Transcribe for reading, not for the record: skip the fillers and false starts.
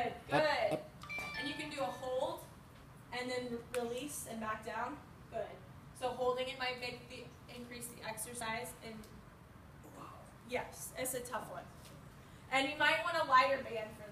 Good, good. And you can do a hold and then release and back down. Good. So holding it might increase the exercise. And yes, it's a tough one. And you might want a lighter band for